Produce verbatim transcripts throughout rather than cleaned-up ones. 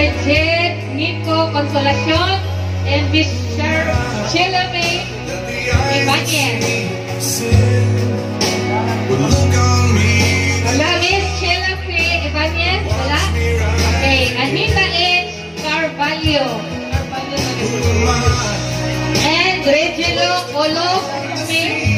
Bridget Nico Consolacion, and Miss Sheila May Ibanez. Wala, Miss Sheila May Ibanez? Wala? Okay, Anita H. Carvalho. And Regilo Olo May.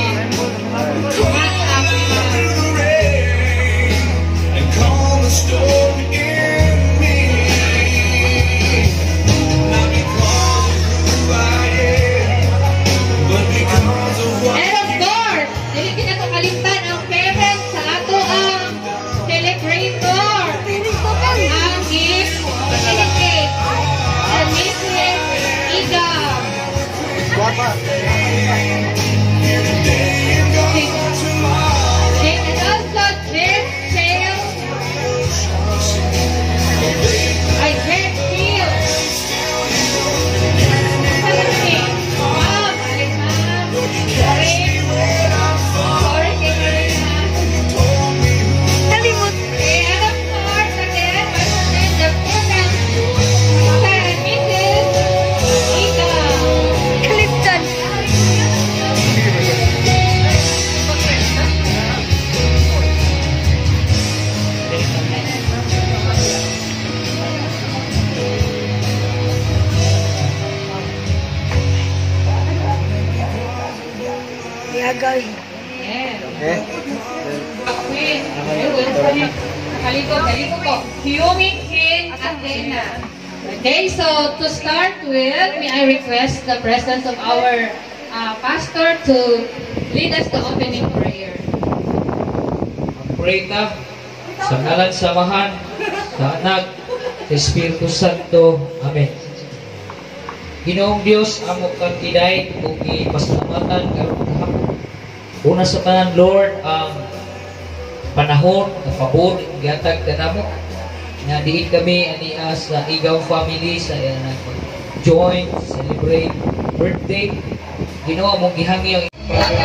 Okay, so to start with, may I request the presence of our uh, pastor to lead us the opening prayer. Pray ta sa ngalan sa Amahan, sa Anak, sa Espiritu Santo. Amen. Ginoong Dios, amo kang kiday kung ipasalamatan karon kahapon. Una sa tanan, Lord, ang panahon na pabor gihatag kanamo. Na diin kami ania sa Igaw family sa uh, join, celebrate birthday. Ginoo mong gihangi ang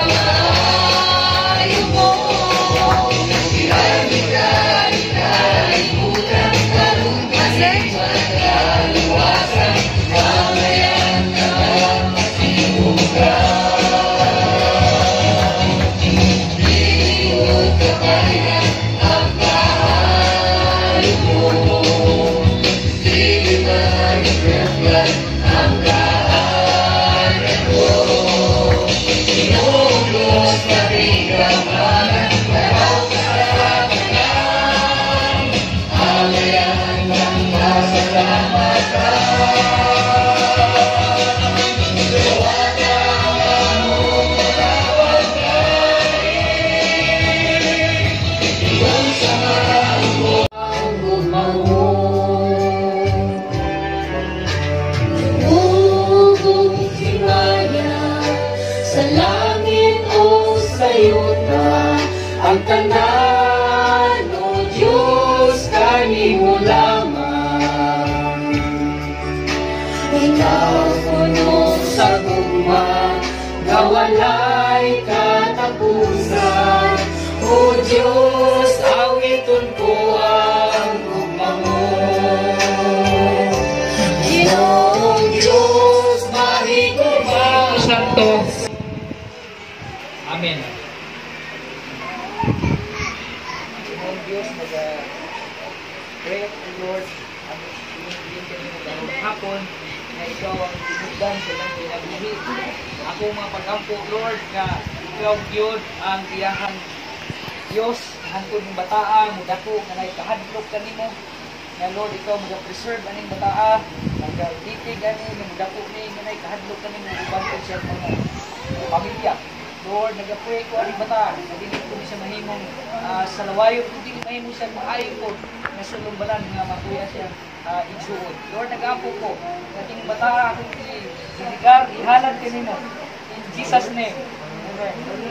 walay katapusan. O Diyos, awiton ko ang gugma mo. Ginoong Diyos, mahigugma Santo. Amen. Ginoong Diyos, mag-pray of the Lord ang pinigilin kami magkaroon hapon na ikaw ang tinugdan sa lang pinabuhi. Ako mga pag-ampo, Lord, na ikaw Diyos ang tiyahang Diyos, hangtod ng bataa, mudako, na naikahadlok kanimo. Na Lord, ikaw mag-preserve aning bataa, mag-ditig aning, mudako ni, na naikahadlok kanimo, ubang ko siya mga pamilya. Lord, nag-pray ko aning bata, nadilig ko ni sa mahimong uh, sa lawayo, kung di mahimong siya maayon ko, na sa lumbalan nga makuya siya uh, igsuod. Lord, nag-apo ko, nating bata akong iligar, ihalad kanimo. In Jesus' name. Amen.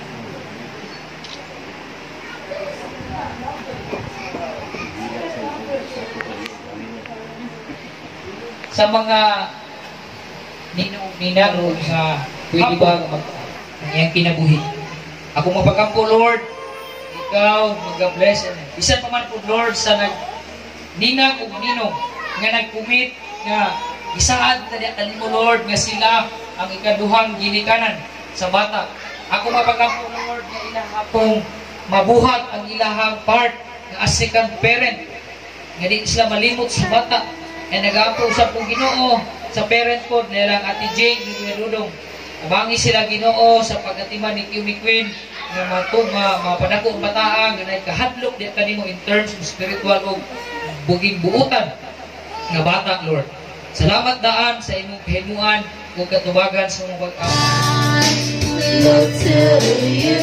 Sa mga ninong-ninang sa pwede ba mag ang iyang kinabuhi. Ako mapagampo, Lord, ikaw mag-bless. Isa pa man po, Lord, sa nag ninang o ninong nga nag-commit nga isaad tadi kanimo Lord nga sila ang ikaduhang ginikanan sa bata. Ako mapagampo Lord nga ilahapong mabuhat ang ilahang part nga as second parent nga di sila malimot sa bata. E nag-aampo sa pong Ginoo sa parent ko nilang Ate Jane ni Dudong. Abangi sila Ginoo sa pagatiman ni Kiwi Queen nga matug ma mapadako ang bataan nga nagkahadlok di kanimo in terms of spiritual o buging buutan nga bata Lord. Salamat daan sa imong kahimuan ug katubagan sa imong pag-awa. Look to you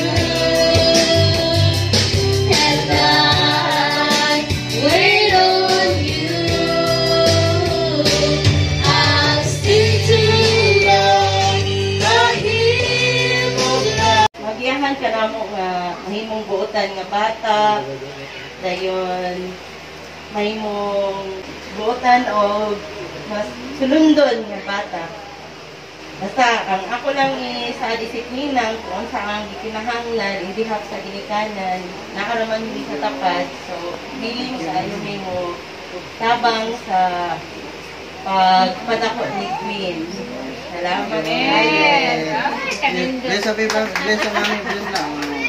and I wait on you. I'll sing to love mahimong love. Magiyahan ka na mo nga mahimong buotan nga bata. Dayon mahimong buotan o mas sulundon nga bata. Basta, ang ako lang is sa disiplina, kung saan ang gikinahanglan, hindi hap sa ginikanan, nakaraman hindi sa tapat. So, feeling sa ano mo, tabang sa pagpadako ni Queen. Salamat. Yes. Bless up, bless up namin, bless na.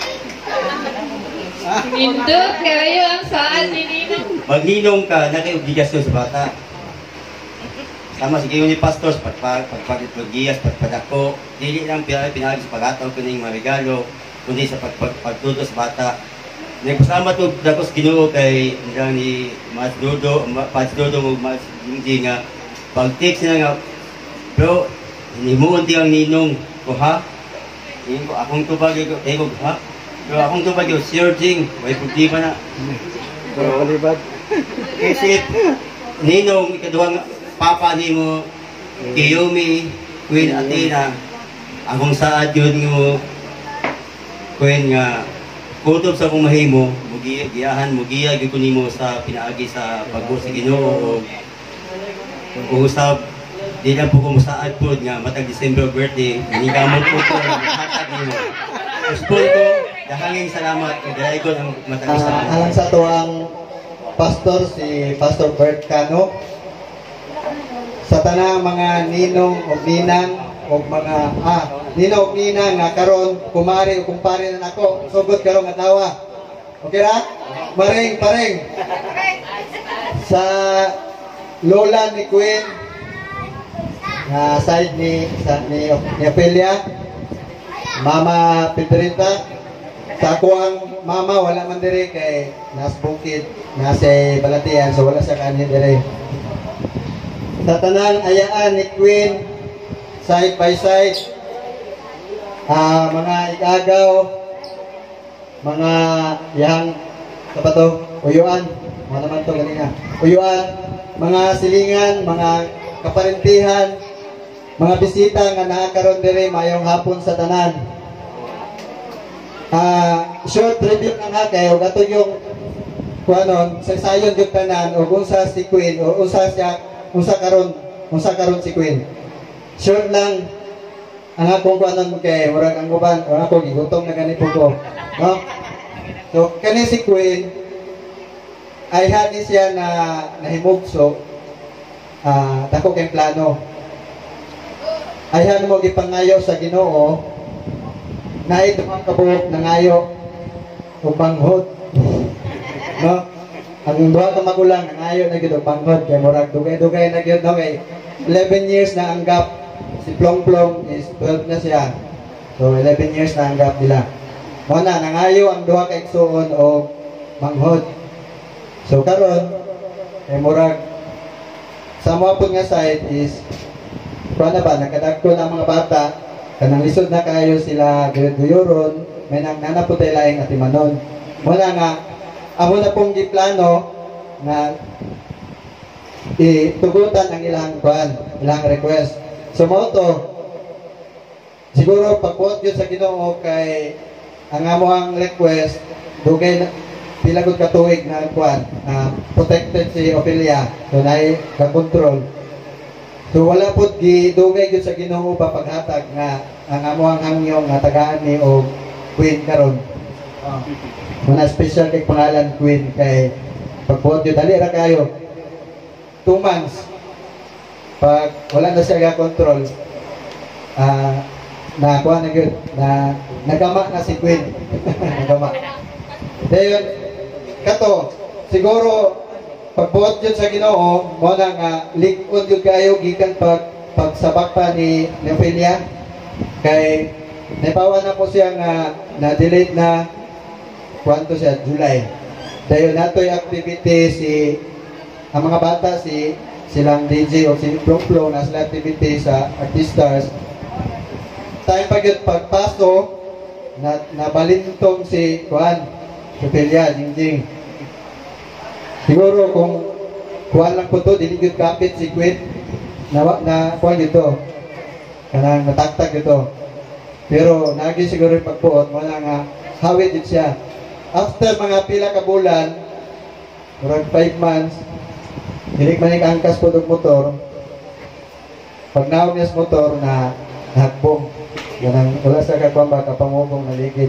Mindot kayo ang saan ni Ninong. Magninong ka, nakiugigas ko sa bata. Sama sige ni pastors pagpag pagpagiyas pagpadako dili lang pinagi sa pagataw kuning mga regalo kundi sa pagpagtuto sa bata. Nagpasalamat ko dako sa Ginoo kay nilang ni Mas Dodo, Mas Dodo ug Mas Jingji nga pag-take sila nga bro himuon ti ang ninong ko ha. Ingo akong tubag ko ego ha. Pero akong tubag yo Sir Jing, way problema na. Pero libat. Kasi ninong ikaduhang papa ni mo, Kiyomi, Queen Athena, akong saad yun mo, Queen nga, kutob sa akong mahimo, mugiyahan, mugiyag yun ko ni mo sa pinaagi sa pagbuo sa Ginoo, o usab, di lang po kung saad po nga, matag December birthday, hinigamon po po, hatag ni mo. Uspon ko, dahanging salamat, dahil ko ang matag salamat. Uh, alang sa to ang pastor, si Pastor Bert Cano, sa tanang mga ninong o ninang o mga ah ninong o ninang nga karon kumari o kumpare na nako sugod karong adlaw. Okay ra? Maring paring sa lola ni Queen nga side ni sa ni, ni Apelia, Mama Pedrita, sa ako ang mama wala man dire kay nas bukid nasa Balatian so wala sa kanya dire. Sa tanan ayaan ni Queen side by side, uh, mga ikagaw, mga yang apa to, uyuan, mga naman to ganina, uyuan, mga silingan, mga kaparentihan, mga bisita nga nakakaroon dire mayong hapon sa tanan. Uh, short review lang ha kayo, gato yung kuanon, sa sayon yung tanan o unsa si Queen o unsa siya unsa karon unsa karon si Queen. Sure lang ang akong kuanon kay murag ang uban o ako gigutom na ganito ko, no? So kani si Queen ay hani siya na nahimugso ah uh, dako kay plano. Ay hani mo gipangayo sa Ginoo na ito ang kabuok nangayo o banghod, no? Ang duha ka magulang nangayo na gyud og banghod kay murag dugay-dugay na gyud no kay eleven years na ang gap. Si Plong Plong is twelve na siya. So eleven years na ang gap nila. Mo na nangayo ang duha ka igsuon og banghod. So karon kay murag sa mo pud nga side is kuan na ba nakadagko na mga bata kanang lisod na kayo sila guyuron may nang nanaputay laing atimanon. Mo na nga amo na pong giplano na itugutan ang ilang kuan, ilang request. So mo to siguro pagbuot yun sa Ginoo kay ang amo ang request dugay na pila gud ka tuig na kuan na protected si Ophelia so nay ka control. So wala pud gidugay gud sa Ginoo pa paghatag nga ang amo ang hangyong nga tagaan ni og Queen karon. Oh. Muna special kay pangalan Queen kay pagbuot yun dali ra kayo. two months, pag wala na siya ga-control, ah, na kuha na yun, na nagama na si Queen. Nagama. Dayon, kato, siguro, pagbuot yun sa Ginoo, mo na nga, likod yun kayo, gikan pag, pagsabak pa ni Ophelia, kay, naipawa na po siya nga, na-delete na, kwanto siya, July. Dayon, nato'y activity si, ang mga bata, si, silang D J o si Flow Flow, na sila activity sa Artistas. Tayo pag yun, pagpaso, na, nabalintong si, kuhan, si Ophelia, Jingjing. Siguro kung kuhan lang po ito, diligid kapit si Queen, na, na kuhan ito, kanang nataktak ito. Pero nagi siguro yung pagpuot, wala nga, hawid din siya. After mga pila ka bulan, around five months, hilig man yung angkas po ng motor, pag naog niya sa motor na nahagbong, ganang wala sa kakwamba, kapangubong naligid.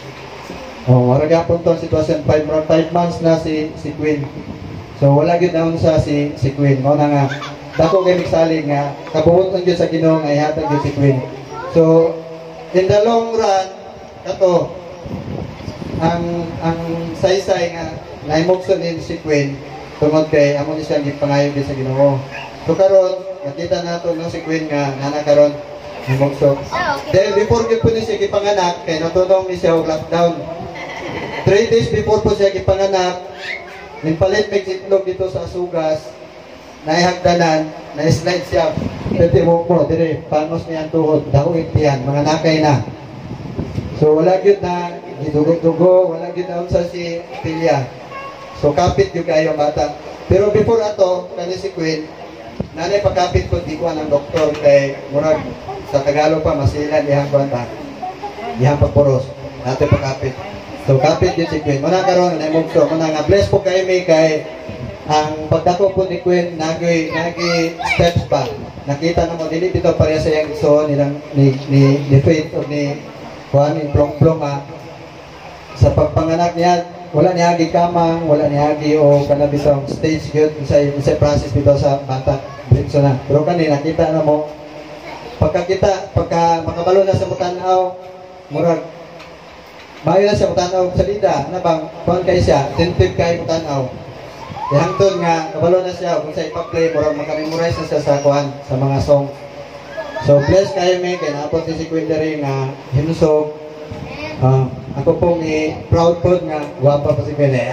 O, wala gapon itong sitwasyon, five, around five months na si, si Queen. So, wala yun na sa si, si Queen. Mo na nga, dako kayo nagsaling nga, kabuhot ng Diyos sa Ginoo nga ihatag yun si Queen. So, in the long run, kato, ang ang saysay nga naimugson din si Queen tungod kay amo ni siyang gipangayo din sa Ginoo. So karon nakita nato no si Queen nga nana karon himugso. Then before gyud po ni siya gipanganak kay natulong ni siya og lockdown. Three days before po siya gipanganak, nipalit may itlog dito sa sugas, naihagdanan, na-slide siya. Pwede mo mo, dire, panos niya ang tuhod, dahong itiyan, mga nakay na. So wala gyud na gidugo-dugo, wala gyud na unsa si Ophelia. So kapit gyud kayo bata. Pero before ato, kani si Queen, nanay pagkapit ko di ko ang doktor kay murag sa Tagalog pa masilan dihang kwanta. Dihang pagpuros, nato pagkapit. So kapit gyud si Queen. Muna karon na mugso, muna nga bless po kay may kay ang pagdako po ni Queen nagi nagi steps pa. Nakita na mo dili dito pareha sa yang iso nilang ni ni ni Faith o ni Juan ni Plong-Plong ah. Sa pagpanganak niya, wala niya agi kamang, wala niya agi o kanabisang stage good sa sa process dito sa bata. Dito na. Pero kanina nakita na mo pagkakita pagka makabalo na sa mutanaw, murag mayo na sa mutanaw sa lida, na bang kuan kay siya, tentive kay mutanaw. Ihangtod nga kabalo na siya kung sa ipa-play murag makamemorize na siya sa kuan sa mga song. So bless kayo may kay napon si Queen dere nga hinusog. Uh, ako pong i-proud po nga guwapa po si Queen eh.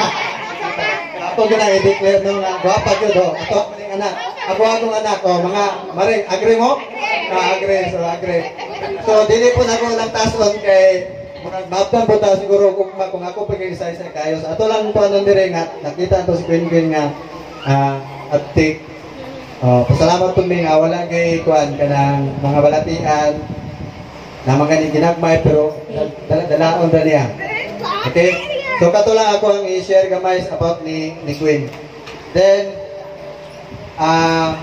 Ako gina i-declare no nga guwapa ko do. Ako ako ning anak. Ako akong anak ko, mga maring agree mo? Ah, agree, so agree. So dili po na ko lang tason kay murag mabdan po ta siguro kung, kung ako pag isa-isa kayo. So ato lang po anon dire nga nakita to si Queen Queen nga uh, uptake. Uh, pasalamat po mi nga wala kay kuan kanang mga balatian na mga ginagmay pero dala-dalaon ra niya. Okay? So kato lang ako ang i-share gamay about ni ni Queen. Then ah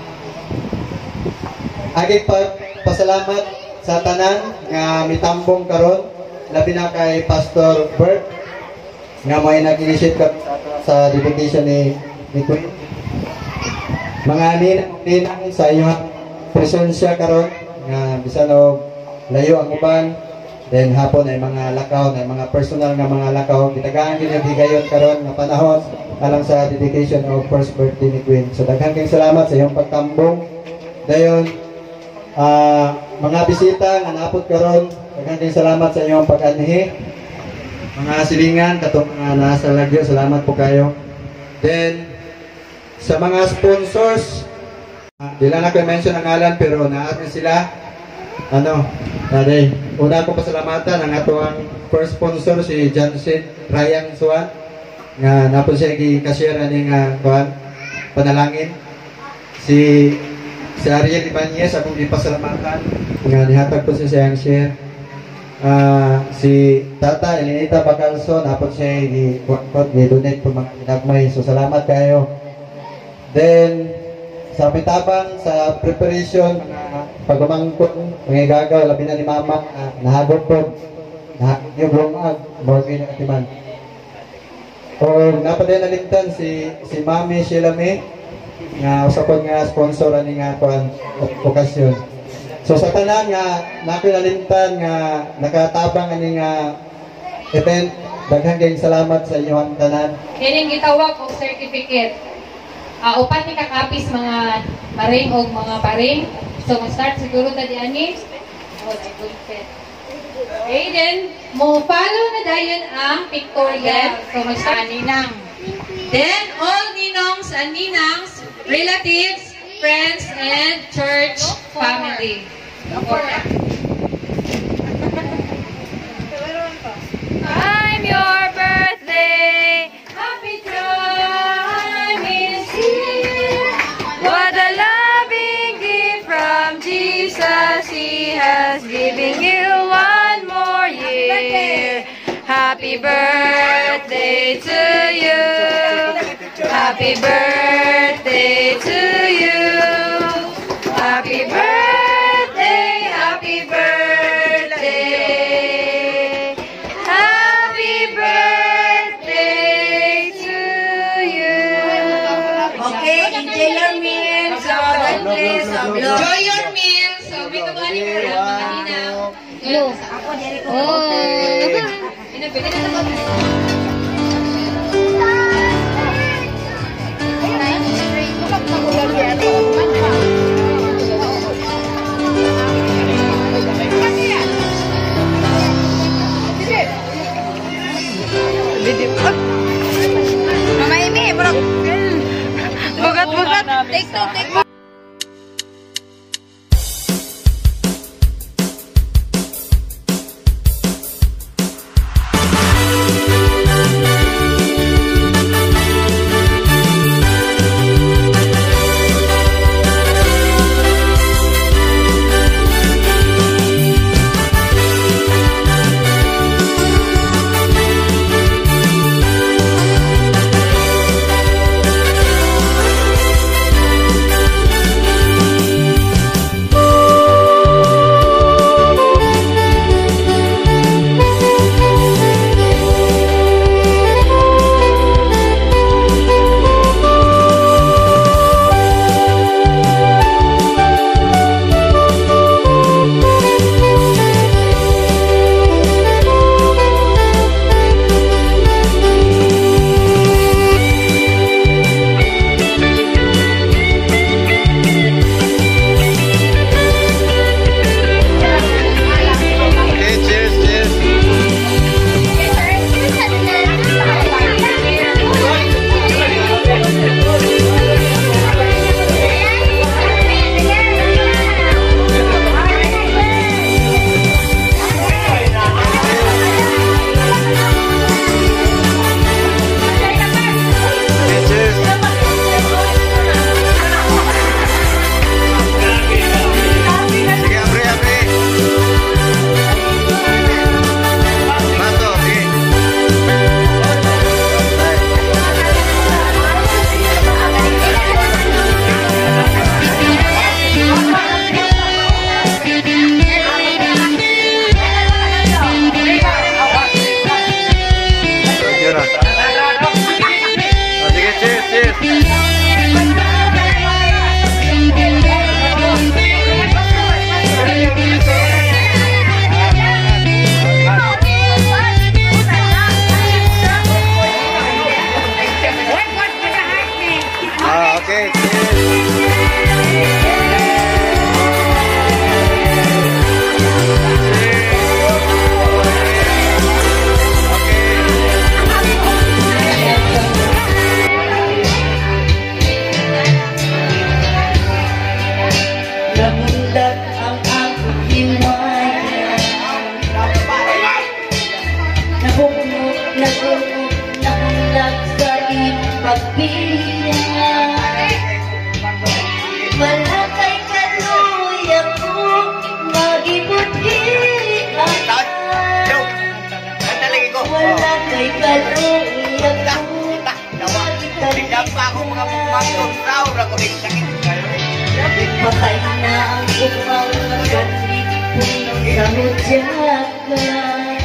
uh, agi pa pasalamat sa tanan nga mitambong karon labi na kay Pastor Bert nga may nag-initiate ka sa dedication ni ni Queen. Mga ninang sa inyong presensya karon nga bisan og layo ang uban, then hapon ay mga lakaw na mga personal nga mga lakaw gitagaan din ang higayon karon nga panahon alang sa dedication of first birthday ni Queen. So daghang kayong salamat sa iyong pagtambong. Dayon uh, mga bisita nga naapod karon, daghang kayong salamat sa iyong pag-anhi. Mga silingan katong mga nasa lagyo, salamat po kayo. Then sa mga sponsors, uh, di lang na ko mention ang ngalan pero naat sila. Ano, naday, una ko pasalamatan ang atong first sponsor si Johnson Ryan Suan nga napon siya gi-cashier ani nga kuan panalangin. Si si Ariel Ibanez akong gipasalamatan nga nihatag po siya siyang share. Uh, si Tata Elinita Bacalso napon siya gi-kuan gi-donate po mga ginagmay. So salamat kayo. Then sa bitabang sa preparation mga pagmamangkon mga gagaw labi na ni mama uh, nahagod po na yung lumag morgue na katiman o napaday nalimtan si si Mami Sheila May nga usapon nga sponsor ani nga kuan okasyon. So sa tanan nga napinalimtan nga nakatabang ani nga event, daghang kayong salamat sa inyong tanan. Kining gitawag og certificate. Uh, upat ni kakapis mga paring o mga paring. So mag-start siguro ta di ani. Oh, I good fit. Okay, then mo follow na dayon ang pictorial. So mag-start ninang. Then all ninongs and ninangs, relatives, friends, and church family. I'm your birthday. Happy time is here. What a loving gift from Jesus. He has given you one more year. Happy birthday to you. Happy birthday to you. Happy birthday, happy birthday. Happy birthday to you. Okay, enjoy your meal. So, God bless. Enjoy your meal. So may kabali mo lang mga ninang. Hello. Ako, diri ko. Oh. Pinabili na naman. Mama Amy, bro. Bugat-bugat. Take two, take two. Patay na ang upang magkatlik sa mudyakan.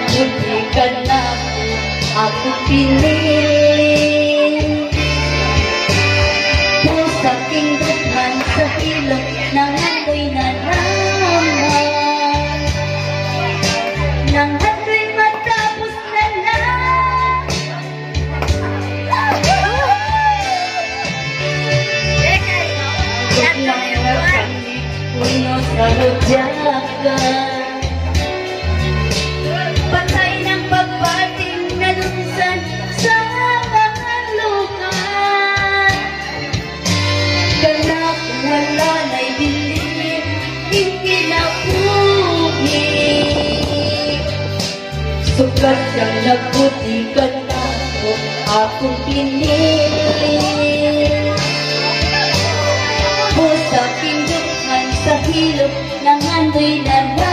nabuti ka na ako piling. Pusa king dughan sa ilong nang ako'y naraman, nang ako'y matapos na lang. Puno sa rudyakan, patay ng pagpating na lunsan sa mga lukan. Ganap wala na'y dilim, ikinapuhi. Sukat kang nagputi ka na akong pinig. Pusa king dukhan sa hilot ng andoy na